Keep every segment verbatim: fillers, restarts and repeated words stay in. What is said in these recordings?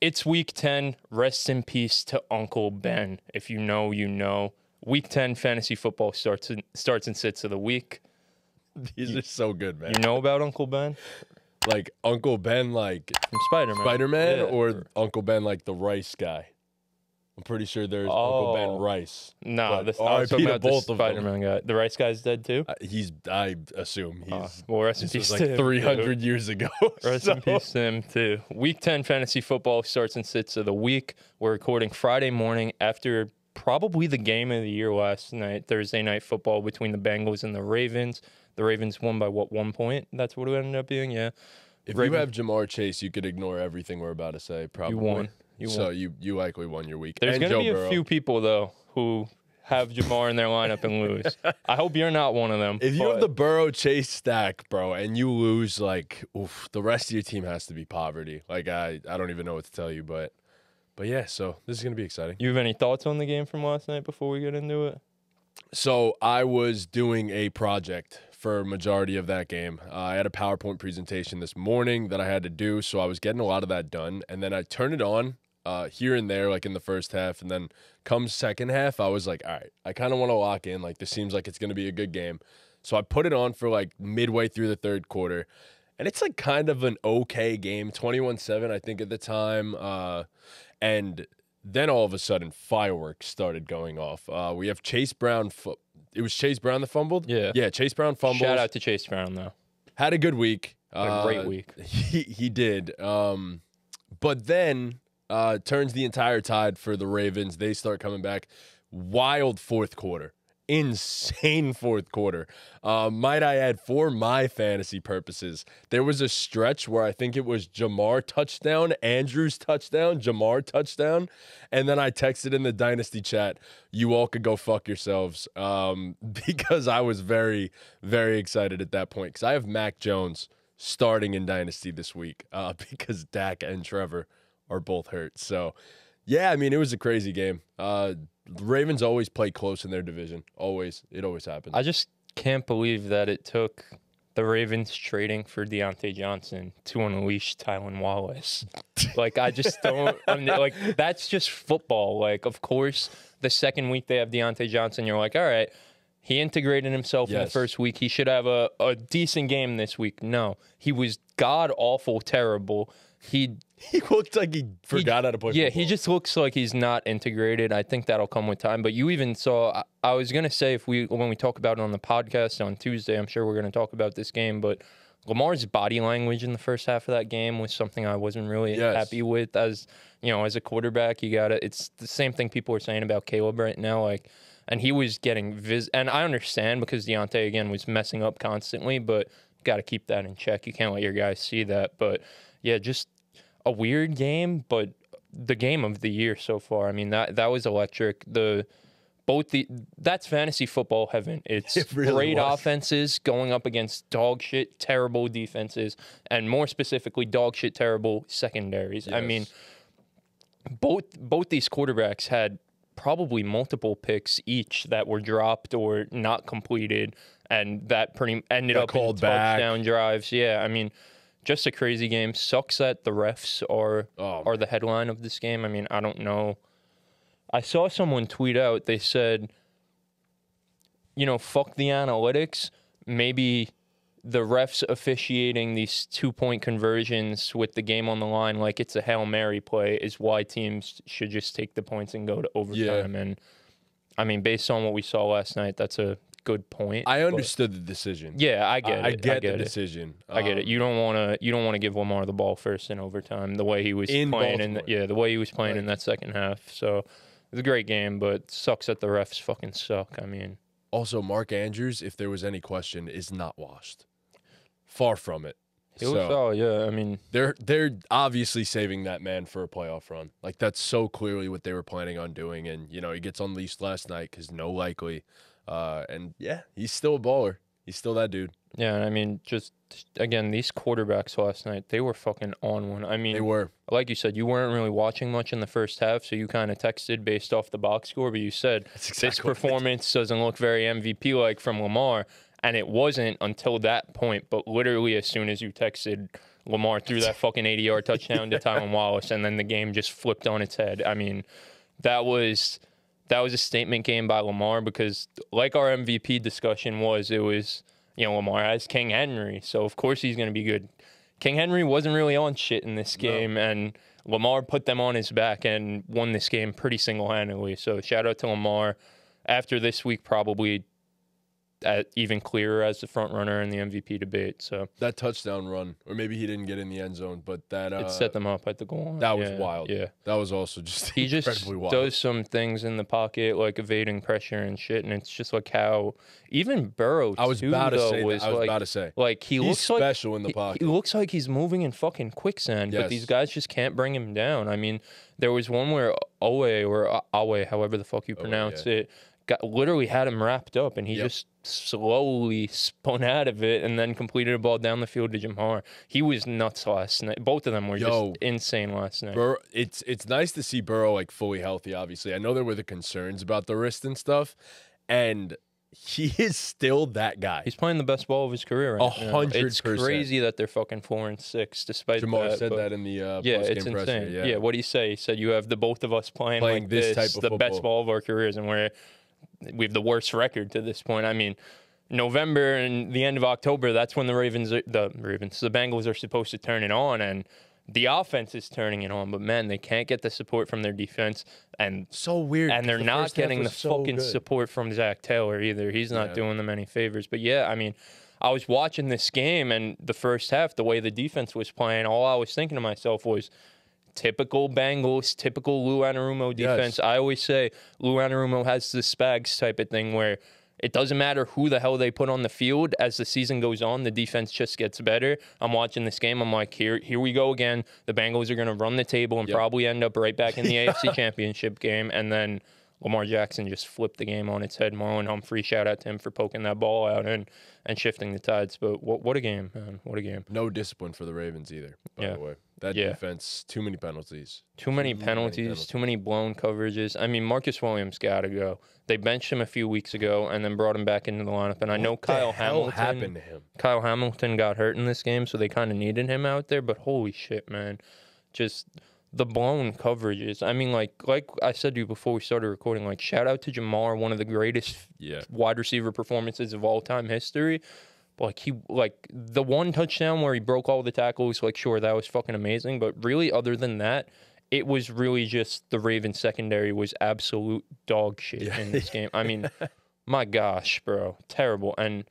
It's week ten. Rest in peace to Uncle Ben. If you know, you know. Week ten fantasy football starts in, starts and sits of the week. These you, are so good, man. You know about Uncle Ben? Like Uncle Ben, like from Spider-Man. Spider-Man, yeah. or Uncle Ben, like the rice guy. I'm pretty sure there's oh. Uncle Ben Rice. No, nah, this R I P to both the of Spider-Man them. guy. The Rice guy's dead too. Uh, he's, I assume he's. Uh, well, rest in peace. Like to three hundred too. Years ago. Rest so. in peace to him too. Week ten fantasy football starts and sits of the week. We're recording Friday morning after probably the game of the year last night. Thursday night football between the Bengals and the Ravens. The Ravens won by what, one point? That's what it ended up being. Yeah. If Ravens, you have Jamar Chase, you could ignore everything we're about to say. Probably. You won. You so won. you you likely won your week. There's going to be Burrow. a few people though who have Jamar in their lineup and lose. I hope you're not one of them. If you but... have the Burrow Chase stack, bro, and you lose, like, oof, the rest of your team has to be poverty. Like, I, I don't even know what to tell you, but, but yeah. So this is gonna be exciting. You have any thoughts on the game from last night before we get into it? So I was doing a project for a majority of that game. Uh, I had a PowerPoint presentation this morning that I had to do, so I was getting a lot of that done, and then I turned it on. Uh, here and there, like in the first half, and then come second half, I was like, all right, I kind of want to lock in. Like, this seems like it's going to be a good game. So I put it on for like midway through the third quarter, and it's like kind of an okay game, twenty-one seven, I think, at the time. Uh, and then all of a sudden, fireworks started going off. Uh, we have Chase Brown. Fu- it was Chase Brown that fumbled? Yeah. Yeah, Chase Brown fumbled. Shout out to Chase Brown, though. Had a good week. Had a great week. Uh, he, he did. Um, but then... Uh, turns the entire tide for the Ravens. They start coming back. Wild fourth quarter. Insane fourth quarter. Uh, might I add, for my fantasy purposes, there was a stretch where I think it was Jamar touchdown, Andrews touchdown, Jamar touchdown, and then I texted in the Dynasty chat, you all could go fuck yourselves, um, because I was very, very excited at that point, because I have Mac Jones starting in Dynasty this week uh, because Dak and Trevor are both hurt. So, yeah, I mean, it was a crazy game. Uh, the Ravens always play close in their division. Always. It always happens. I just can't believe that it took the Ravens trading for Deontay Johnson to unleash Tylan Wallace. Like, I just don't – like, that's just football. Like, of course, the second week they have Deontay Johnson, you're like, all right, he integrated himself yes. in the first week. He should have a, a decent game this week. No, he was god-awful terrible. He he looked like he forgot he, how to play Yeah, football. He just looks like he's not integrated. I think that'll come with time. But you even saw, I, I was going to say, if we when we talk about it on the podcast on Tuesday, I'm sure we're going to talk about this game. But Lamar's body language in the first half of that game was something I wasn't really yes. happy with. As, you know, as a quarterback, you got to, it's the same thing people are saying about Caleb right now. Like, and he was getting, vis- and I understand because Deontay, again, was messing up constantly, but got to keep that in check. You can't let your guys see that. But, yeah, just a weird game, but the game of the year so far. I mean, that that was electric. The both the that's fantasy football heaven. It's it really great was. offenses going up against dog shit, terrible defenses, and more specifically, dog shit, terrible secondaries. Yes. I mean, both both these quarterbacks had probably multiple picks each that were dropped or not completed, and that pretty ended Got up called in back. touchdown drives. Yeah, I mean. Just a crazy game. Sucks that the refs are oh, are the headline of this game. I mean, I don't know. I saw someone tweet out, they said, you know, fuck the analytics. Maybe the refs officiating these two-point conversions with the game on the line like it's a Hail Mary play is why teams should just take the points and go to overtime. Yeah. And, I mean, based on what we saw last night, that's a good point. I understood the decision. Yeah, I get I, it. I get, I get the it. decision. I get it. Um, You don't want to. You don't want to give Lamar the ball first in overtime. The way he was In playing in, the, Baltimore. yeah, the way he was playing Right. in that second half. So it was a great game, but sucks that the refs fucking suck. I mean, Also, Mark Andrews, if there was any question, is not washed. Far from it. he was So, oh yeah. I mean, they're they're obviously saving that man for a playoff run. Like, that's so clearly what they were planning on doing. And, you know, he gets unleashed last night because no likely. Uh, and, yeah, he's still a baller. He's still that dude. yeah. I mean, just again, these quarterbacks last night, they were fucking on one. I mean, They were. like you said, you weren't really watching much in the first half, so you kind of texted based off the box score. But you said That's this exactly what I did. performance doesn't look very M V P-like from Lamar, and it wasn't until that point. But literally, as soon as you texted Lamar threw that fucking eighty-yard touchdown to Tylan Wallace, and then the game just flipped on its head. I mean, that was that was a statement game by Lamar because, like our M V P discussion was, it was, you know, Lamar has King Henry, so of course he's going to be good. King Henry wasn't really on shit in this game, no. and Lamar put them on his back and won this game pretty single-handedly. So shout out to Lamar. After this week, probably at even clearer as the front runner in the M V P debate. So that touchdown run, or maybe he didn't get in the end zone, but that uh, it set them up at the goal line. That was yeah, wild. Yeah, that was also just he just wild. does some things in the pocket, like evading pressure and shit, and it's just like how even Burrow. I was too, about to though, say. Was that. I was like, about to say. Like he he's looks special like, in the he, pocket. He looks like he's moving in fucking quicksand, yes. but these guys just can't bring him down. I mean, there was one where Owe or Awe, however the fuck you pronounce oh, yeah. it. Got, literally had him wrapped up, and he yep. just slowly spun out of it and then completed a ball down the field to Jamar. He was nuts last night. Both of them were Yo, just insane last night. Bur- it's it's nice to see Burrow like fully healthy, obviously. I know there were the concerns about the wrist and stuff, and he is still that guy. He's playing the best ball of his career right A now. hundred It's percent. crazy that they're fucking four and six, despite Jamar that. said but, that in the uh, yeah, post-game it's presser. insane. Yeah. yeah, what did he say? He said you have the both of us playing, Playing like this this, type of the football. best ball of our careers, and we're we have the worst record to this point. I mean, November and the end of October, that's when the Ravens, are, the Ravens, the Bengals are supposed to turn it on, and the offense is turning it on. But man, they can't get the support from their defense, and so weird. And they're the not getting the so fucking good. support from Zach Taylor either. He's not yeah. doing them any favors. But yeah, I mean, I was watching this game, and the first half, the way the defense was playing, all I was thinking to myself was, typical Bengals, typical Lou Anarumo defense. Yes. I always say Lou Anarumo has the Spags type of thing where it doesn't matter who the hell they put on the field. As the season goes on, the defense just gets better. I'm watching this game. I'm like, here, here we go again. The Bengals are going to run the table and yep. probably end up right back in the A F C Championship game. And then Lamar Jackson just flipped the game on its head. Marlon Humphrey, shout out to him for poking that ball out and, and shifting the tides. But what what a game, man. What a game. No discipline for the Ravens either, by yeah. the way. That yeah. defense, too many penalties. Too many too penalties, many penalties, too many blown coverages. I mean, Marcus Williams got to go. They benched him a few weeks ago and then brought him back into the lineup. And I know what Kyle the hell Hamilton happened to him? Kyle Hamilton got hurt in this game, so they kind of needed him out there. But holy shit, man. Just the blown coverages. I mean, like like I said to you before we started recording, like shout out to Jamar, one of the greatest yeah. wide receiver performances of all time history. Like he, like the one touchdown where he broke all the tackles, like sure that was fucking amazing, but really other than that, it was really just the Ravens secondary was absolute dog shit yeah. in this game. I mean, my gosh, bro, terrible, and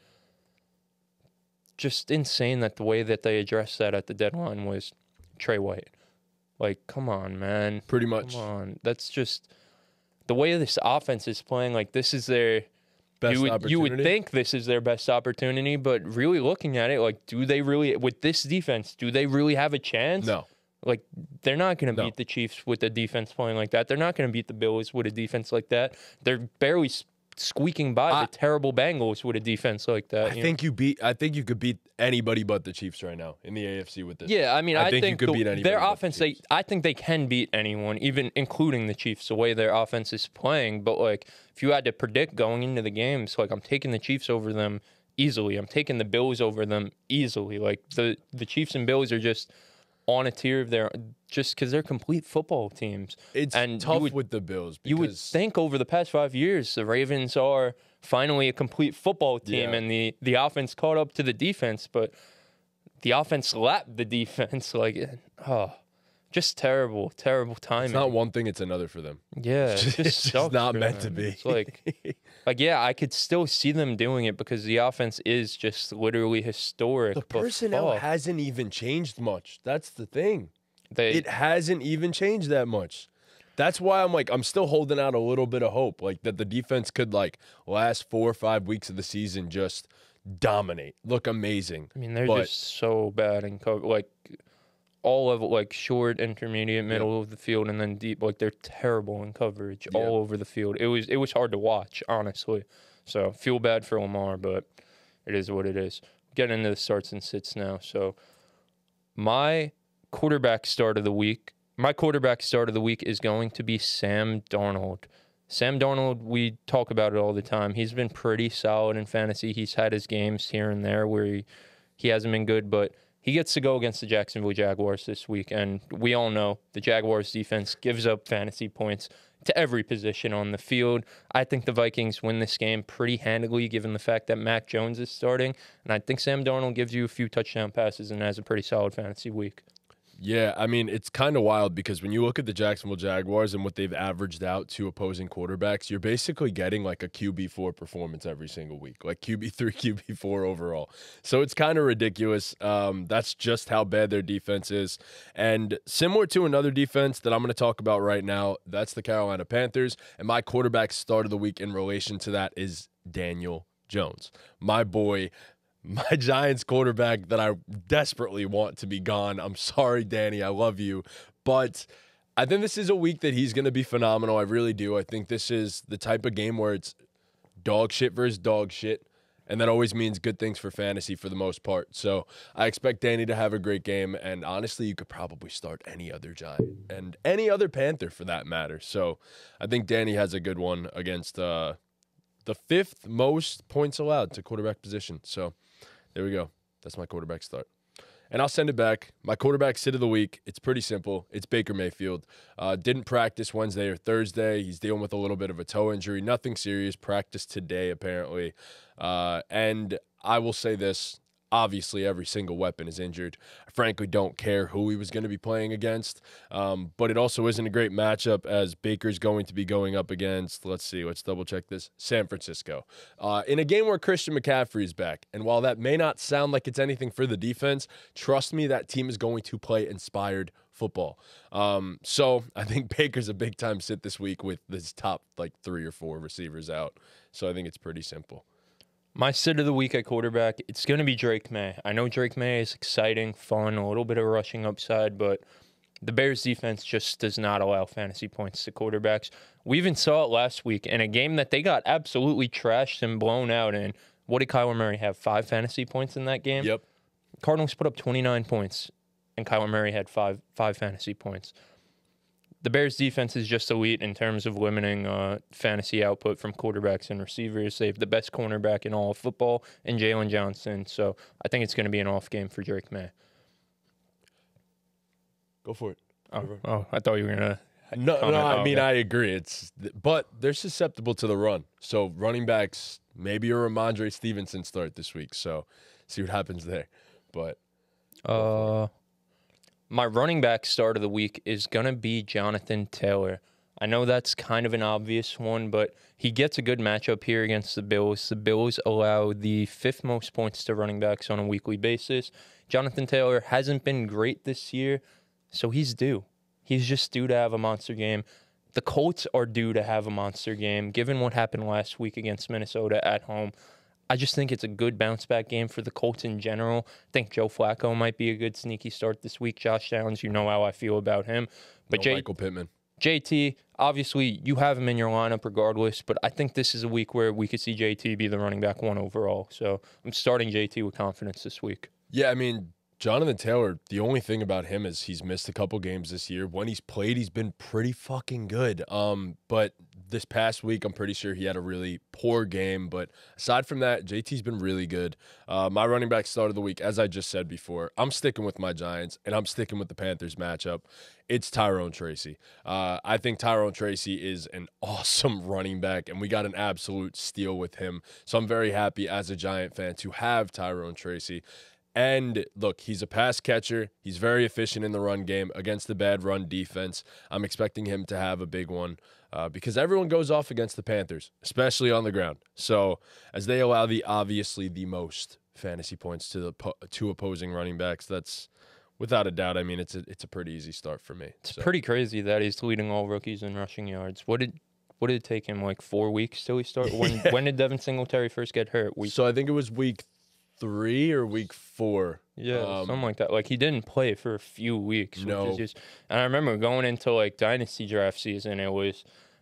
just insane that the way that they addressed that at the deadline was Trey White. Like, come on, man, Pretty much. come on, that's just the way this offense is playing. Like this is their. Best You would, you would opportunity? think this is their best opportunity, but really looking at it, like, do they really, with this defense, do they really have a chance? No. Like, they're not going to No. beat the Chiefs with a defense playing like that. They're not going to beat the Bills with a defense like that. They're barely s- squeaking by I- the terrible Bengals with a defense like that. I you think you beat. I think you could beat anybody but the Chiefs right now in the A F C with this. Yeah, I mean, I I, think you could the- beat anybody their but the offense. They, Chiefs. I think they can beat anyone, even including the Chiefs. The way their offense is playing, but like, if you had to predict going into the games, like I'm taking the Chiefs over them easily. I'm taking the Bills over them easily. Like the the Chiefs and Bills are just on a tier of their just because they're complete football teams. It's and you tough would- with the Bills. Because You would think over the past five years, the Ravens are finally a complete football team, Yeah. and the, the offense caught up to the defense, but the offense lapped the defense. Like, oh, just terrible, terrible timing. it's not one thing; it's another for them. yeah, it just, it's just sucks not for meant to them. be. It's like, like, yeah, I could still see them doing it because the offense is just literally historic. The but personnel fuck, hasn't even changed much. That's the thing. they, It hasn't even changed that much. That's why I'm like, I'm still holding out a little bit of hope, like that the defense could like last four or five weeks of the season just dominate, look amazing. I mean, they're but- just so bad in cover. Like all of it, like short, intermediate, middle of the field, and then deep. Like they're terrible in coverage Yeah. all over the field. It was it was hard to watch, honestly. So feel bad for Lamar, but it is what it is. Getting into the starts and sits now. So my quarterback start of the week. My quarterback start of the week is going to be Sam Darnold. Sam Darnold, we talk about it all the time. He's been pretty solid in fantasy. He's had his games here and there where he, he hasn't been good, but He gets to go against the Jacksonville Jaguars this week, and we all know the Jaguars defense gives up fantasy points to every position on the field. I think the Vikings win this game pretty handily given the fact that Mac Jones is starting, and I think Sam Darnold gives you a few touchdown passes and has a pretty solid fantasy week. Yeah, I mean, it's kind of wild because when you look at the Jacksonville Jaguars and what they've averaged out to opposing quarterbacks, you're basically getting like a Q B four performance every single week, like Q B three, Q B four overall. So it's kind of ridiculous. Um, that's just how bad their defense is. And similar to another defense that I'm going to talk about right now, that's the Carolina Panthers. And my quarterback start of the week in relation to that is Daniel Jones, my boy. My Giants quarterback that I desperately want to be gone. I'm sorry, Danny. I love you. But I think this is a week that he's going to be phenomenal. I really do. I think this is the type of game where it's dog shit versus dog shit. And that always means good things for fantasy for the most part. So I expect Danny to have a great game. And honestly, you could probably start any other Giant and any other Panther for that matter. So I think Danny has a good one against uh, the fifth most points allowed to quarterback position. So there we go. That's my quarterback start. And I'll send it back. My quarterback sit of the week, it's pretty simple. It's Baker Mayfield. Uh, didn't practice Wednesday or Thursday. He's dealing with a little bit of a toe injury. Nothing serious. Practiced today, apparently. Uh, and I will say this. Obviously, every single weapon is injured. I frankly don't care who he was going to be playing against. Um, but it also isn't a great matchup as Baker's going to be going up against, let's see, let's double check this, San Francisco. Uh, in a game where Christian McCaffrey is back. And while that may not sound like it's anything for the defense, trust me, that team is going to play inspired football. Um, so I think Baker's a big-time sit this week with his top, like, three or four receivers out. So I think it's pretty simple. My sit of the week at quarterback, it's going to be Drake May. I know Drake May is exciting, fun, a little bit of rushing upside, but the Bears defense just does not allow fantasy points to quarterbacks. We even saw it last week in a game that they got absolutely trashed and blown out in. What did Kyler Murray have? Five fantasy points in that game? Yep. Cardinals put up twenty-nine points, and Kyler Murray had five five fantasy points. The Bears defense is just elite in terms of limiting uh, fantasy output from quarterbacks and receivers. They have the best cornerback in all of football in Jalen Johnson. So I think it's going to be an off game for Drake May. Go for it. Oh, oh I thought you were going to. No, comment. no, I oh, mean, okay. I agree. It's But they're susceptible to the run. So running backs, maybe a Ramondre Stevenson start this week. So see what happens there. But Uh, my running back start of the week is going to be Jonathan Taylor. I know that's kind of an obvious one, but he gets a good matchup here against the Bills. The Bills allow the fifth most points to running backs on a weekly basis. Jonathan Taylor hasn't been great this year, so he's due. He's just due to have a monster game. The Colts are due to have a monster game, given what happened last week against Minnesota at home. I just think it's a good bounce-back game for the Colts in general. I think Joe Flacco might be a good sneaky start this week. Josh Downs, you know how I feel about him. But no J- Michael Pittman. J T, obviously, you have him in your lineup regardless, but I think this is a week where we could see J T be the running back one overall. So I'm starting J T with confidence this week. Yeah, I mean, Jonathan Taylor, the only thing about him is he's missed a couple games this year. When he's played, he's been pretty fucking good. Um, but this past week, I'm pretty sure he had a really poor game. But aside from that, J T's been really good. Uh, my running back start of the week, as I just said before, I'm sticking with my Giants, and I'm sticking with the Panthers matchup. It's Tyrone Tracy. Uh, I think Tyrone Tracy is an awesome running back, and we got an absolute steal with him. So I'm very happy as a Giant fan to have Tyrone Tracy. And look, he's a pass catcher. He's very efficient in the run game against the bad run defense. I'm expecting him to have a big one uh, because everyone goes off against the Panthers, especially on the ground. So as they allow the obviously the most fantasy points to the po- two opposing running backs, that's without a doubt. I mean, it's a it's a pretty easy start for me. It's so. pretty crazy that he's leading all rookies in rushing yards. What did what did it take him, like four weeks till he started? When when did Devin Singletary first get hurt? Week So I think it was week three or week four. Yeah, Um, something like that. Like, he didn't play for a few weeks. Which No. is just, and I remember going into, like, Dynasty draft season, it was,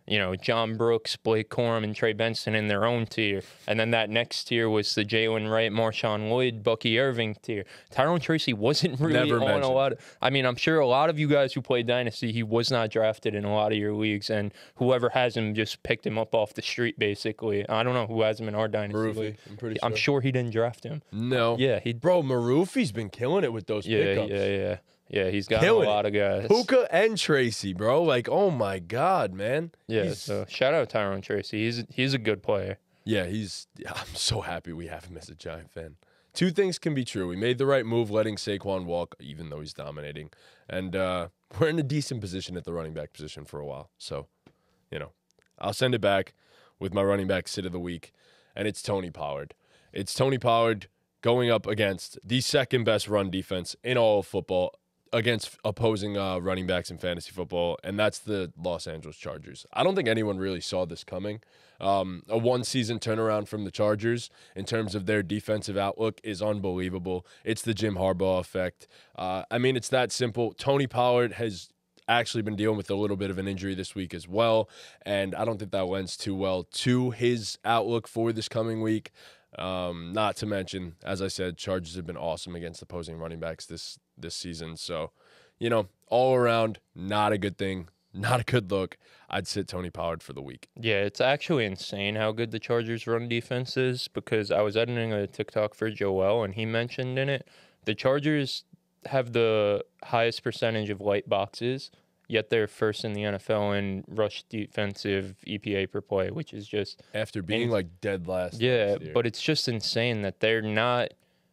you know, John Brooks, Blake Corum, and Trey Benson in their own tier. And then that next tier was the Jalen Wright, Marshawn Lloyd, Bucky Irving tier. Tyrone Tracy wasn't really Never on mentioned. a lot of, I mean, I'm sure a lot of you guys who play Dynasty, he was not drafted in a lot of your leagues, and whoever has him just picked him up off the street, basically. I don't know who has him in our Dynasty Marufi, league. I'm pretty I'm sure. sure he didn't draft him. No. Yeah, he Bro, Marufi's been killing it with those Yeah, pickups. yeah, yeah. Yeah, he's got a Killing lot it. of guys. Puka and Tracy, bro. Like, oh my God, man. Yeah, He's- so shout out Tyrone Tracy. He's he's a good player. Yeah, he's. Yeah, I'm so happy we have him as a Giant fan. Two things can be true. We made the right move letting Saquon walk, even though he's dominating. And uh, we're in a decent position at the running back position for a while. So, you know, I'll send it back with my running back sit of the week. And it's Tony Pollard. It's Tony Pollard going up against the second best run defense in all of football against opposing uh, running backs in fantasy football, and that's the Los Angeles Chargers. I don't think anyone really saw this coming. Um, a one-season turnaround from the Chargers in terms of their defensive outlook is unbelievable. It's the Jim Harbaugh effect. Uh, I mean, it's that simple. Tony Pollard has actually been dealing with a little bit of an injury this week as well, and I don't think that lends too well to his outlook for this coming week. Um, not to mention, as I said, Chargers have been awesome against opposing running backs this this season. So, you know, all around, not a good thing, not a good look. I'd sit Tony Pollard for the week. Yeah, it's actually insane how good the Chargers' run defense is, because I was editing a TikTok for Joel, and he mentioned in it the Chargers have the highest percentage of light boxes, yet they're first in the N F L in rush defensive E P A per play, which is just After being And- like dead last. yeah, last year. but it's just insane that they're not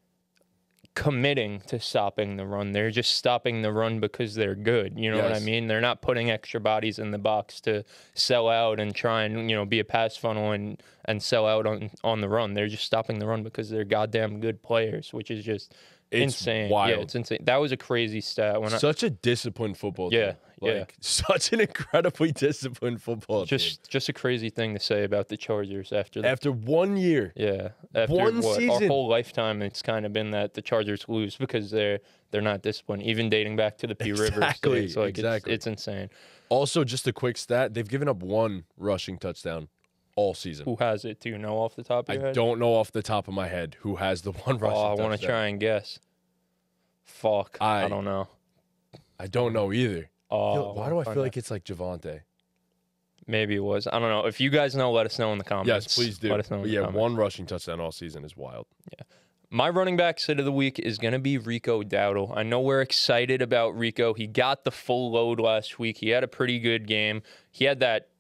committing to stopping the run. They're just stopping the run because they're good. You know what I Yes. mean? They're not putting extra bodies in the box to sell out and try and, you know, be a pass funnel and, and sell out on, on the run. They're just stopping the run because they're goddamn good players, which is just It's insane. wild. Yeah, it's insane. That was a crazy stat. When I, Such a disciplined football Yeah, team. yeah. Like, such an incredibly disciplined football team. just just a crazy thing to say about the Chargers after the After one year. Yeah, after One what, season. our whole lifetime, it's kind of been that the Chargers lose because they're they're not disciplined, even dating back to the P Rivers Exactly, days. Like exactly. it's, it's insane. Also, just a quick stat, they've given up one rushing touchdown all season. Who has it? Do you know off the top of I your head? don't know off the top of my head who has the one rushing Oh, I touchdown. want to try and guess. Fuck, I, I- don't know. I don't know either. Oh, Why do I feel like it's like Javante? maybe it was? I don't know. If you guys know, let us know in the comments. Yes, please do. Let us know. In But the yeah, comments. one rushing touchdown all season is wild. My running back sit of the week is going to be Rico Dowdle. I know we're excited about Rico. He got the full load last week. He had a pretty good game. He had that,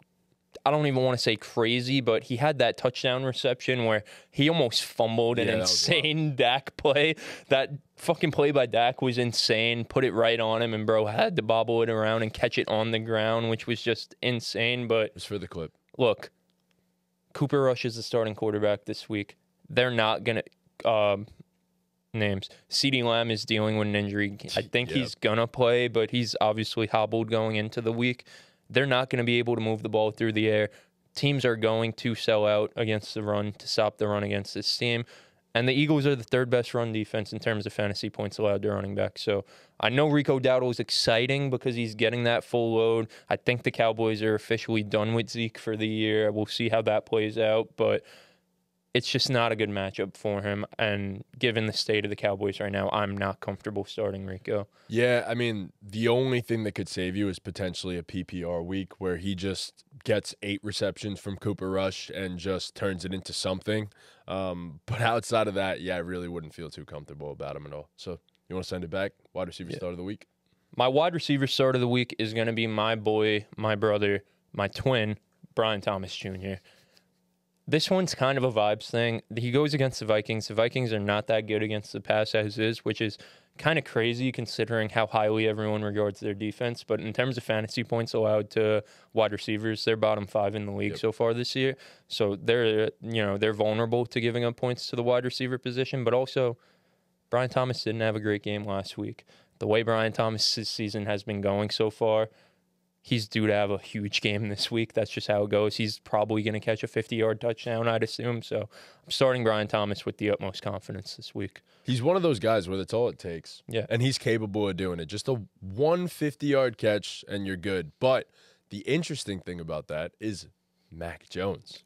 I don't even want to say crazy, but he had that touchdown reception where he almost fumbled an Yeah, that was wild. insane Dak play. That fucking play by Dak was insane. Put it right on him, and bro had to bobble it around and catch it on the ground, which was just insane. But Just for the clip. look, Cooper Rush is the starting quarterback this week. They're not going to. Um, names. CeeDee Lamb is dealing with an injury. I think Yeah. he's going to play, but he's obviously hobbled going into the week. They're not going to be able to move the ball through the air. Teams are going to sell out against the run to stop the run against this team. And the Eagles are the third best run defense in terms of fantasy points allowed to running back. So I know Rico Dowdle is exciting because he's getting that full load. I think the Cowboys are officially done with Zeke for the year. We'll see how that plays out. But it's just not a good matchup for him. And given the state of the Cowboys right now, I'm not comfortable starting Rico. Yeah, I mean, the only thing that could save you is potentially a P P R week where he just gets eight receptions from Cooper Rush and just turns it into something. Um, but outside of that, yeah, I really wouldn't feel too comfortable about him at all. So you want to send it back? Wide receiver Yeah. start of the week? My wide receiver start of the week is going to be my boy, my brother, my twin, Brian Thomas Junior This one's kind of a vibes thing. He goes against the Vikings. The Vikings are not that good against the pass as is, which is kind of crazy considering how highly everyone regards their defense. But in terms of fantasy points allowed to wide receivers, they're bottom five in the league Yep. so far this year. So they're, you know, they're vulnerable to giving up points to the wide receiver position. But also, Brian Thomas didn't have a great game last week. The way Brian Thomas' season has been going so far, he's due to have a huge game this week. That's just how it goes. He's probably going to catch a fifty-yard touchdown, I'd assume. So I'm starting Brian Thomas with the utmost confidence this week. He's one of those guys where that's all it takes. Yeah. And he's capable of doing it. Just a one fifty-yard catch and you're good. But The interesting thing about that is Mac Jones.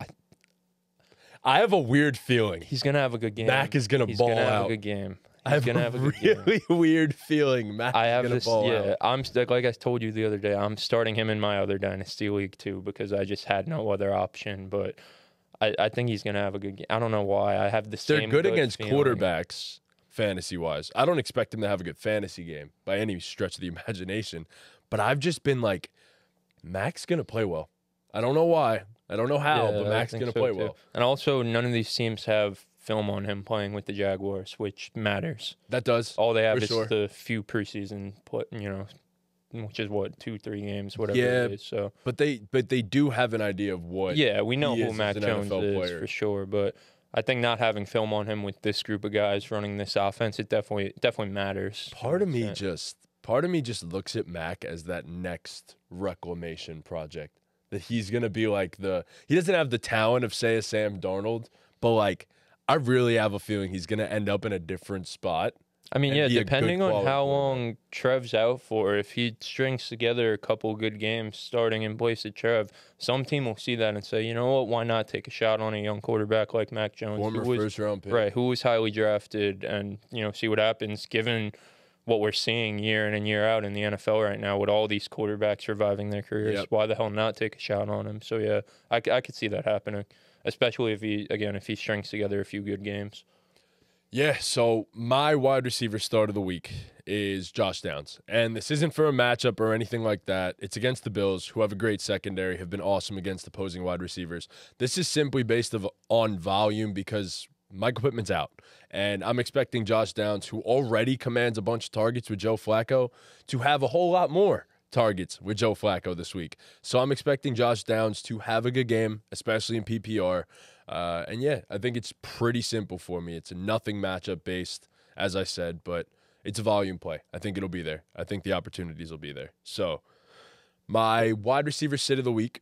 I have a weird feeling He's gonna have a good game. Mac is gonna He's ball gonna have out. a good game. He's I have gonna a have a good game. really weird feeling Mac I is have gonna this. ball Yeah, out. I'm st- like I told you the other day. I'm starting him in my other dynasty league too because I just had no other option. But I, I think he's gonna have a good game. I don't know why. I have the They're same. good gut against feeling. quarterbacks, fantasy wise. I don't expect him to have a good fantasy game by any stretch of the imagination. But I've just been like, Mac's gonna play well. I don't know why. I don't know how, Yeah, but I Mac's think gonna so, play too. well. And also, none of these teams have film on him playing with the Jaguars, which matters. That does. All they have For is sure. the few preseason, put you know, which is what two, three games, whatever Yeah. it is. So But they but they do have an idea of what yeah, we know he who is Mac as an Jones N F L is player. for sure, but I think not having film on him with this group of guys running this offense, it definitely definitely matters. Part of me Yeah. just part of me just looks at Mac as that next reclamation project. That he's gonna be like the he doesn't have the talent of say a Sam Darnold, but like I really have a feeling he's gonna end up in a different spot. I mean, and yeah, be a good depending on quality how quarterback. long Trev's out for, if he strings together a couple good games starting in place of Trev, some team will see that and say, you know what, why not take a shot on a young quarterback like Mac Jones, Former who was first round pick. right, who was highly drafted, and you know, see what happens given what we're seeing year in and year out in the N F L right now with all these quarterbacks reviving their careers. Yep. Why the hell not take a shot on him? So yeah, I, c- I could see that happening, especially if he again if he strings together a few good games. Yeah, so my wide receiver start of the week is Josh Downs. And this isn't for a matchup or anything like that. It's against the Bills, who have a great secondary, have been awesome against opposing wide receivers. This is simply based of, on volume because Michael Pittman's out. And I'm expecting Josh Downs, who already commands a bunch of targets with Joe Flacco, to have a whole lot more targets with Joe Flacco this week. So I'm expecting Josh Downs to have a good game, especially in P P R. Uh, and yeah, I think it's pretty simple for me. It's a nothing matchup based, as I said, but it's a volume play. I think it'll be there. I think the opportunities will be there. So my wide receiver sit of the week,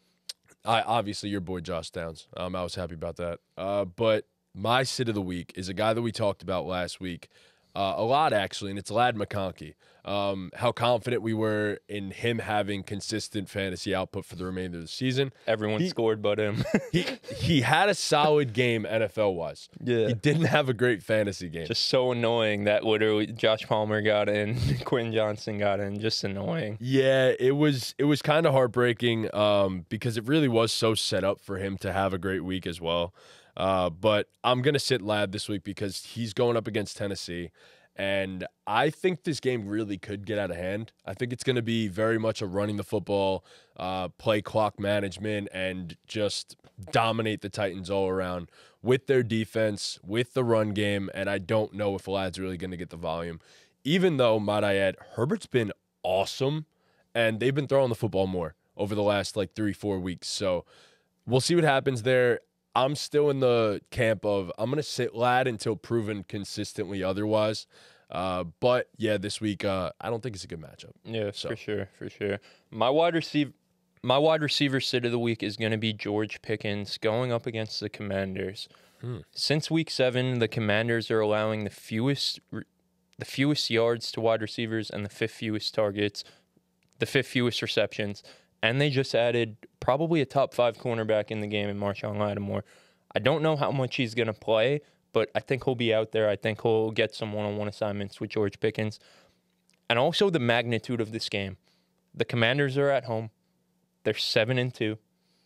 I obviously your boy Josh Downs. Um, I was happy about that. Uh, but my sit of the week is a guy that we talked about last week. Uh, a lot, actually, and it's Lad McConkey. Um, how confident we were in him having consistent fantasy output for the remainder of the season. Everyone He- scored but him. He he had a solid game N F L-wise. Yeah. He didn't have a great fantasy game. Just so annoying that literally Josh Palmer got in, Quinn Johnson got in. Just annoying. Yeah, it was it was kind of heartbreaking um, because it really was so set up for him to have a great week as well. Uh, but I'm going to sit Lad this week because he's going up against Tennessee. And I think this game really could get out of hand. I think it's going to be very much a running the football, uh, play clock management, and just dominate the Titans all around with their defense, with the run game. And I don't know if Lad's really going to get the volume. Even though, might I add, Herbert's been awesome, and they've been throwing the football more over the last like three, four weeks. So we'll see what happens there. I'm still in the camp of I'm going to sit Lad until proven consistently otherwise. Uh, but, yeah, this week, uh, I don't think it's a good matchup. Yeah, So- for sure, for sure. My wide receiver, my wide receiver sit of the week is going to be George Pickens going up against the Commanders. Hmm. Since week seven, the Commanders are allowing the fewest, re- the fewest yards to wide receivers and the fifth fewest targets, the fifth fewest receptions, and they just added probably a top five cornerback in the game in Marshawn Lattimore. I don't know how much he's going to play, but I think he'll be out there. I think he'll get some one-on-one assignments with George Pickens. And also the magnitude of this game. The Commanders are at home. They're seven and two,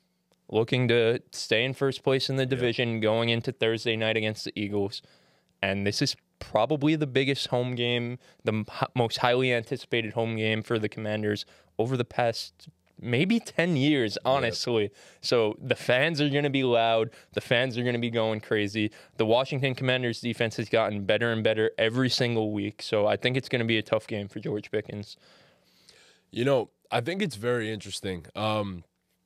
looking to stay in first place in the division going into Thursday night against the Eagles. And this is probably the biggest home game, the m- h- most highly anticipated home game for the Commanders over the past maybe ten years, honestly. So the fans are going to be loud. The fans are going to be going crazy. The Washington Commanders defense has gotten better and better every single week. So I think it's going to be a tough game for George Pickens. You know, I think it's very interesting. Um,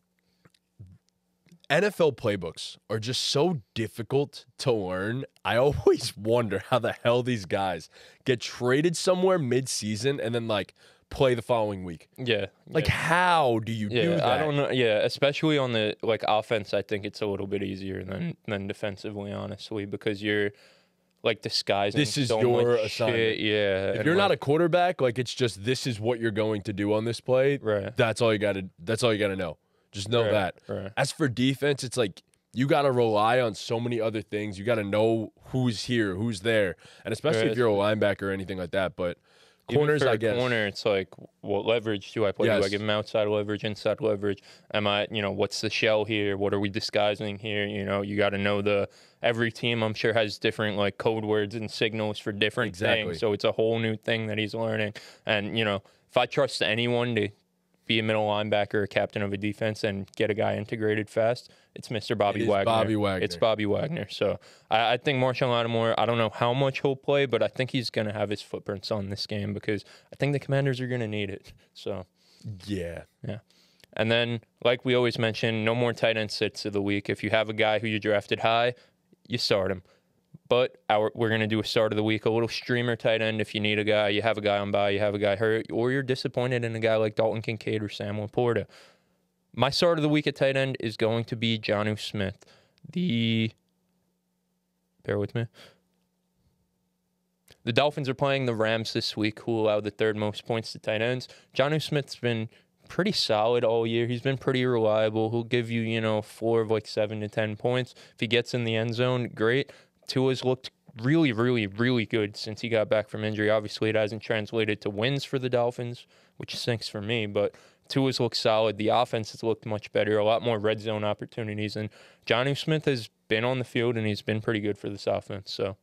N F L playbooks are just so difficult to learn. I always wonder how the hell these guys get traded somewhere mid-season and then, like, play the following week. Yeah. Like, yeah. how do you Yeah, do that? I don't know. Yeah, especially on the like offense, I think it's a little bit easier than than defensively, honestly, because you're like disguising This is so your much assignment. shit. Yeah. If and, you're not like, a quarterback, like it's just this is what you're going to do on this play. right, That's all you got to. That's all you got to know. Just know right, that. right. As for defense, it's like you got to rely on so many other things. You got to know who's here, who's there, and especially Right. if you're a linebacker or anything like that. But Even corners, for I a guess. corner, it's like, what leverage do I play? Do I Yes. give him outside leverage, inside leverage? Am I, you know, what's the shell here? What are we disguising here? You know, you got to know the. Every team, I'm sure, has different like code words and signals for different Exactly. things. So it's a whole new thing that he's learning. And you know, if I trust anyone to be a middle linebacker or captain of a defense and get a guy integrated fast, it's Mister Bobby It is Wagner. Bobby Wagner. It's Bobby Wagner. So I, I think Marshawn Lattimore, I don't know how much he'll play, but I think he's going to have his footprints on this game because I think the Commanders are going to need it. So, Yeah. yeah. And then, like we always mention, no more tight end sits of the week. If you have a guy who you drafted high, you start him. But our, we're going to do a start of the week, a little streamer tight end. If you need a guy, you have a guy on bye, you have a guy hurt, or you're disappointed in a guy like Dalton Kincaid or Sam Laporta. My start of the week at tight end is going to be Jonnu Smith. The, bear with me. The Dolphins are playing the Rams this week, who allow the third most points to tight ends. Jonnu Smith's been pretty solid all year. He's been pretty reliable. He'll give you, you know, a floor of like seven to ten points. If he gets in the end zone, great. Tua's looked really, really, really good since he got back from injury. Obviously, it hasn't translated to wins for the Dolphins, which stinks for me, but Tua's looked solid. The offense has looked much better, a lot more red zone opportunities, and Jonnu Smith has been on the field, and he's been pretty good for this offense. So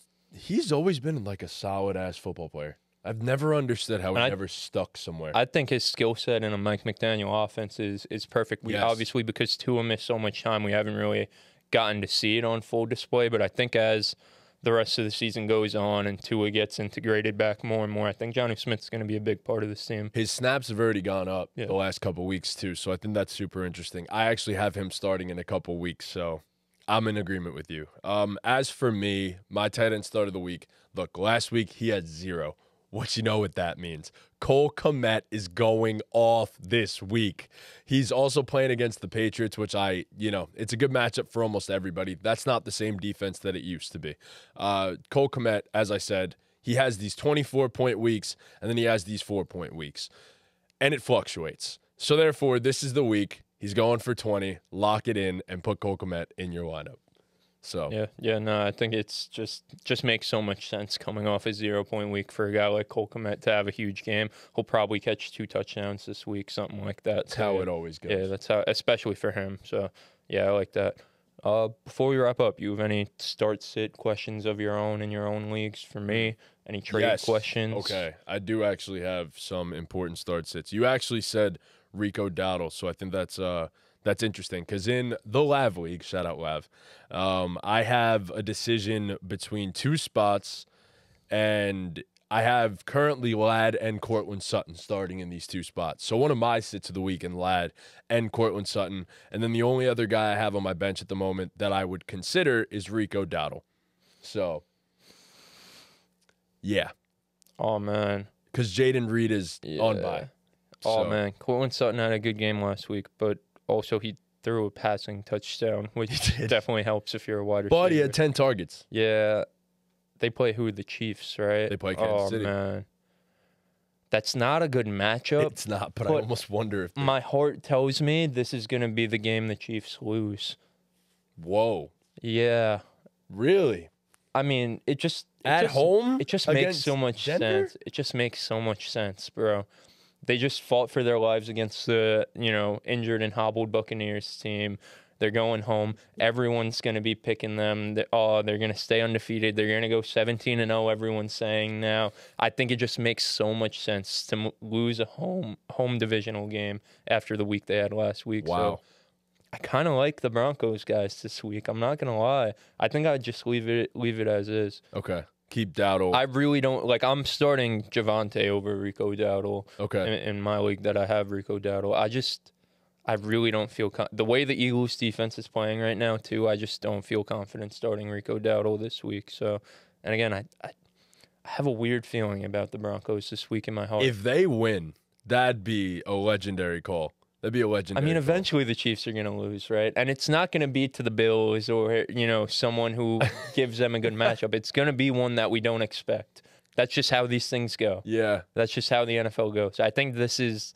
He's always been like a solid ass football player. I've never understood how he And I- never stuck somewhere. I think his skill set in a Mike McDaniel offense is, is perfect. We Yes. obviously, because Tua missed so much time, we haven't really gotten to see it on full display, but I think as the rest of the season goes on and Tua gets integrated back more and more, I think Jonnu Smith's going to be a big part of this team. His snaps have already gone up Yeah. the last couple weeks too, so I think that's super interesting. I actually have him starting in a couple weeks, so I'm in agreement with you. Um, as for me, my tight end start of the week. Look, last week he had zero. What you know what that means? Cole Kmet is going off this week. He's also playing against the Patriots, which I, you know, it's a good matchup for almost everybody. That's not the same defense that it used to be. Uh, Cole Kmet, as I said, he has these twenty-four point weeks, and then he has these four point weeks, and it fluctuates. So therefore, this is the week he's going for twenty. Lock it in and put Cole Kmet in your lineup. So Yeah, yeah, no, I think it's just just makes so much sense coming off a zero point week for a guy like Cole Kmet to have a huge game. He'll probably catch two touchdowns this week, something like that. that's how it always goes. Yeah, that's how, especially for him. So, yeah, I like that. Uh, before we wrap up, you have any start sit questions of your own in your own leagues for me? Any trade Yes. questions? Okay, I do actually have some important start sits. You actually said Rico Dowdle, so I think that's uh that's interesting because in the Lav League, shout out Lav, um, I have a decision between two spots, and I have currently Ladd and Cortland Sutton starting in these two spots. So one of my sits of the week in Ladd and Cortland Sutton, and then the only other guy I have on my bench at the moment that I would consider is Rico Dowdle. So, yeah. Oh, man. Because Jaden Reed is on Yeah. by. Oh, So, man. Cortland Sutton had a good game last week, but also he threw a passing touchdown, which He did. definitely helps if you're a wide receiver. But he had ten targets. Yeah. They play who? The Chiefs, right? They play Kansas oh, City. man. That's not a good matchup. It's not, but, I but almost wonder if. they- My heart tells me this is going to be the game the Chiefs lose. Whoa. Yeah. Really? I mean, it just it At just, home? It just makes against so much Denver? sense. It just makes so much sense, bro. They just fought for their lives against the, you know, injured and hobbled Buccaneers team. They're going home. Everyone's going to be picking them. They, oh, they're going to stay undefeated. They're going to go seventeen and oh, everyone's saying now. I think it just makes so much sense to m- lose a home home divisional game after the week they had last week. Wow. So I kind of like the Broncos guys this week. I'm not going to lie. I think I'd just leave it leave it as is. Okay. Keep Dowdle. I really don't like. I'm starting Javante over Rico Dowdle okay. in, in my league that I have Rico Dowdle. I just, I really don't feel con- the way the Eagles defense is playing right now too. I just don't feel confident starting Rico Dowdle this week. So, and again, I, I, I have a weird feeling about the Broncos this week in my heart. If they win, that'd be a legendary call. That'd be a I legendary. mean, call. eventually the Chiefs are going to lose, right? And it's not going to be to the Bills or, you know, someone who gives them a good matchup. It's going to be one that we don't expect. That's just how these things go. Yeah. That's just how the N F L goes. I think this is,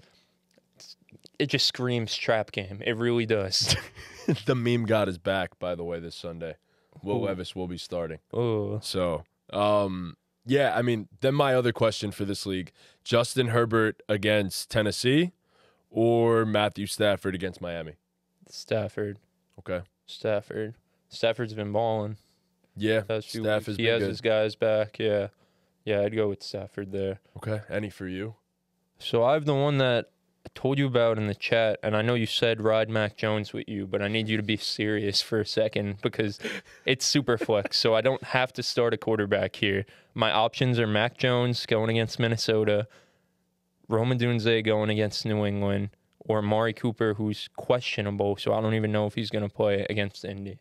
it just screams trap game. It really does. The meme god is back, by the way, this Sunday. Will Ooh. Levis will be starting. Oh, So, um, yeah, I mean, then my other question for this league, Justin Herbert against Tennessee or Matthew Stafford against Miami? Stafford. Okay. Stafford. Stafford's been balling. Yeah, Last few Staff weeks. has He been has good. his guys back. Yeah. Yeah, I'd go with Stafford there. Okay. Any for you? So I have the one that I told you about in the chat, and I know you said ride Mac Jones with you, but I need you to be serious for a second because it's super flex, so I don't have to start a quarterback here. My options are Mac Jones going against Minnesota, Rome Odunze going against New England, or Amari Cooper, who's questionable, so I don't even know if he's going to play against Indy.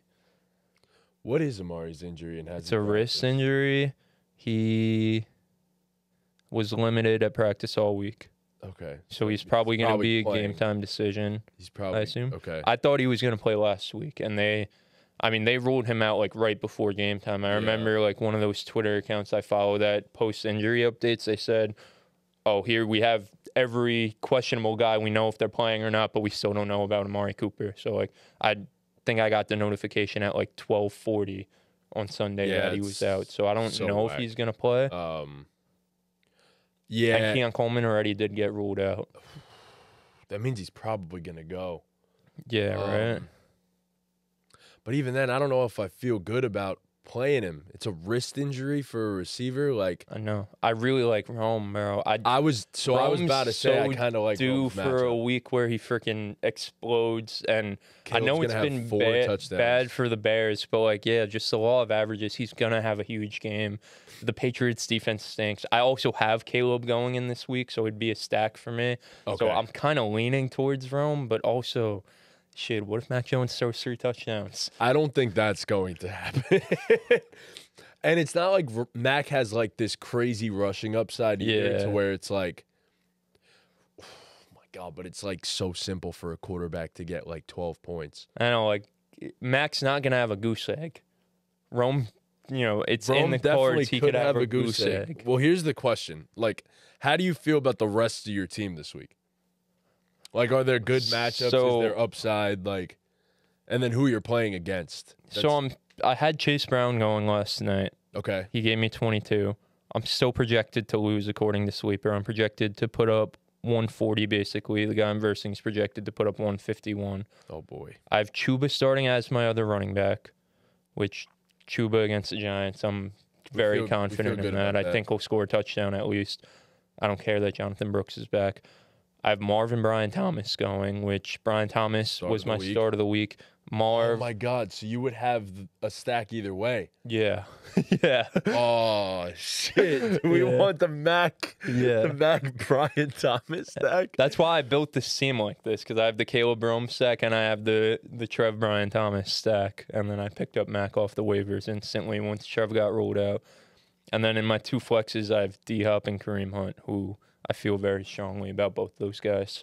What is Amari's injury and has It's he a wrist practiced? injury. He was limited at practice all week. Okay. So he's probably going to probably be a playing. game time decision. He's probably I assume. Okay. I thought he was going to play last week, and they, I mean, they ruled him out like right before game time. I Yeah. remember like one of those Twitter accounts I follow that post injury updates. They said, "Oh, here we have every questionable guy. We know if they're playing or not, but we still don't know about Amari Cooper." So like, I think I got the notification at like twelve forty on Sunday Yeah, that he was it's out. So I don't so know whack. if he's going to play. um And Yeah, Keon Coleman already did get ruled out. that means he's probably going to go. Yeah, right. Um, But even then, I don't know if I feel good about playing him. It's a wrist injury for a receiver. Like I know. I really like Rome, bro. I I was, so I was Rome's about to say, I so kind of like due Rome's for a matchup. week where he freaking explodes, and I Caleb's know gonna it's have been four bad, touchdowns. bad for the Bears, but like, yeah, just the law of averages. He's gonna have a huge game. The Patriots defense stinks. I also have Caleb going in this week, so it'd be a stack for me. So Okay. I'm kind of leaning towards Rome, but also, shit, what if Mac Jones throws three touchdowns? I don't think that's going to happen. And it's not like R- Mac has like this crazy rushing upside either, Yeah. to where it's like, oh my God, but it's like so simple for a quarterback to get like twelve points. I know, like, Mac's not gonna have a goose egg. Rome, you know, it's in Rome the definitely cards. He could have, a goose egg. Well, here's the question. Like, how do you feel about the rest of your team this week? Like, are there good matchups? So- Is there upside? Like, and then who you're playing against? So I'm. I had Chase Brown going last night. Okay. He gave me twenty-two. I'm still projected to lose according to Sleeper. I'm projected to put up one forty basically. The guy I'm versing is projected to put up one fifty-one. Oh, boy. I have Chuba starting as my other running back, which Chuba against the Giants, I'm very feel- we confident feel good in that. about I that. think he'll score a touchdown at least. I don't care that Jonathan Brooks is back. I have Marvin Brian Thomas going, which Brian Thomas Start was of the my week. start of the week. Oh, Marv, my God. So you would have a stack either way. yeah, yeah, Oh, shit. Do we Yeah. want the Mac, Yeah. the Mac Brian Thomas stack? That's why I built this team like this, because I have the Caleb Rome stack and I have the the Trev Brian Thomas stack, and then I picked up Mac off the waivers instantly once Trev got rolled out. And then in my two flexes, I have D Hop and Kareem Hunt, who I feel very strongly about both those guys.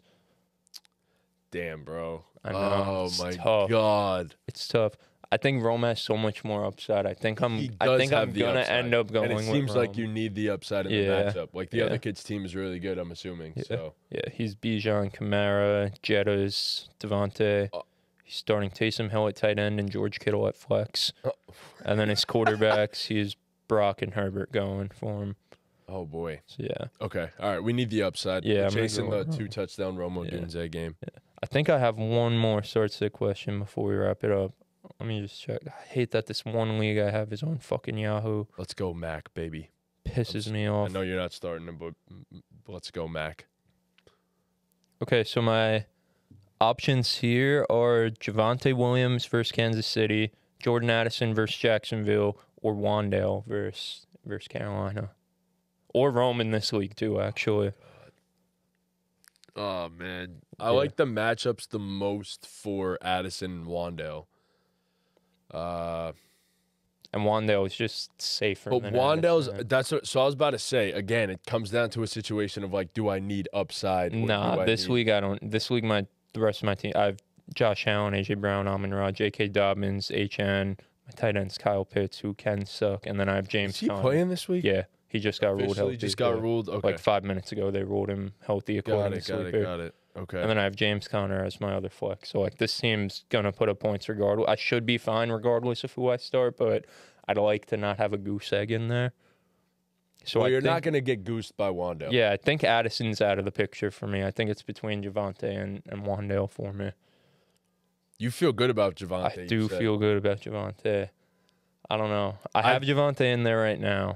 Damn, bro. I know, Oh, it's my tough. God. It's tough. I think Rome has so much more upside. I think I'm. He I does think have I'm the gonna upside. end up going And it with seems like Rome. you need the upside in Yeah. the matchup. Like the Yeah. other kid's team is really good, I'm assuming. Yeah. So Yeah, he's Bijan, Kamara, Jettas, Devontae. Oh. He's starting Taysom Hill at tight end and George Kittle at flex. Oh. And then his quarterbacks, he's Brock and Herbert going for him. Oh boy. So yeah, Okay. All right. We need the upside. Yeah, We're I'm gonna chasing go the with two Rome. touchdown Romo Yeah. Dunze game. I think I have one more start sit question before we wrap it up. Let me just check. I hate that this one league I have is on fucking Yahoo. Let's go, Mac, baby. Pisses me I off. know you're not starting him, but mm, let's go, Mac. Okay, so my options here are Javonte Williams versus Kansas City, Jordan Addison versus Jacksonville, or Wandale versus versus Carolina, or Rome in this league too. Actually, Oh man, I Yeah. like the matchups the most for Addison and Wandale. Uh, and Wandale is just safer. but than Wandale's Addison. that's what, so I was about to say again. It comes down to a situation of like, do I need upside? or do Nah, I this need- week I don't. This week my the rest of my team, I have Josh Allen, A J Brown, Amon Ra, J K. Dobbins, H N. My tight end's Kyle Pitts, who can suck, and then I have James Is he Conner. playing this week? Yeah, he just got ruled Officially healthy. just got yeah. ruled. Okay. Like five minutes ago, they ruled him healthy got according it. to Got it. Sleeper. Got it. Okay. And then I have James Conner as my other flex. So like this team's gonna put up points regardless. I should be fine regardless of who I start, but I'd like to not have a goose egg in there. So well, I you're think, not going to get goosed by Wando. Yeah, I think Addison's out of the picture for me. I think it's between Javonte and, and Wandale for me. You feel good about Javonte. I do feel good about Javonte. I don't know. I have I, Javonte in there right now.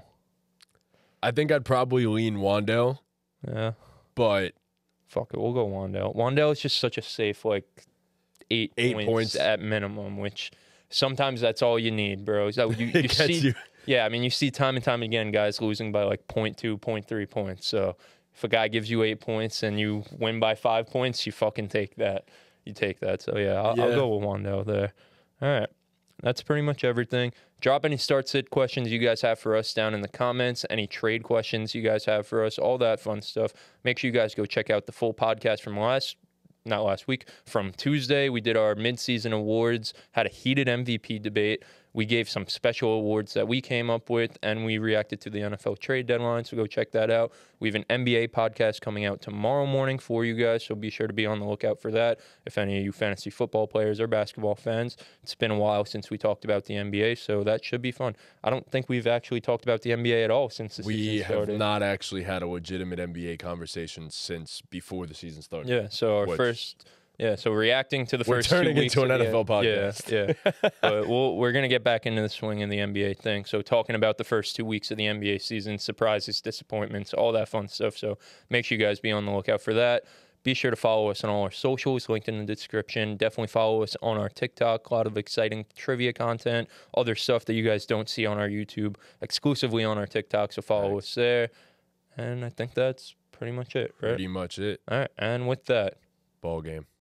I think I'd probably lean Wandale. Yeah. But fuck it, we'll go Wandale. Wandale is just such a safe, like, eight, eight points, points at minimum, which sometimes that's all you need, bro. So you, you see, you. Yeah, I mean, you see time and time again guys losing by like point two, point three points. So if a guy gives you eight points and you win by five points, you fucking take that. You take that. So yeah, I'll, yeah. I'll go with Wandale there. All right. That's pretty much everything. Drop any start sit questions you guys have for us down in the comments, any trade questions you guys have for us, all that fun stuff. Make sure you guys go check out the full podcast from last, not last week, from Tuesday. We did our midseason awards, had a heated M V P debate. We gave some special awards that we came up with, and we reacted to the N F L trade deadline, so go check that out. We have an N B A podcast coming out tomorrow morning for you guys, so be sure to be on the lookout for that. If any of you fantasy football players or basketball fans, it's been a while since we talked about the N B A, so that should be fun. I don't think we've actually talked about the N B A at all since the we season started. We have not actually had a legitimate N B A conversation since before the season started. Yeah, so our which... first... Yeah, so reacting to the we're first two weeks. We're turning into an of, N F L podcast. Yeah, yeah. But we'll, we're going to get back into the swing in the N B A thing. So talking about the first two weeks of the N B A season, surprises, disappointments, all that fun stuff. So make sure you guys be on the lookout for that. Be sure to follow us on all our socials, linked in the description. Definitely follow us on our TikTok. A lot of exciting trivia content, other stuff that you guys don't see on our YouTube, exclusively on our TikTok. So follow right. us there. And I think that's pretty much it, right? Pretty much it. All right, and with that, ball game.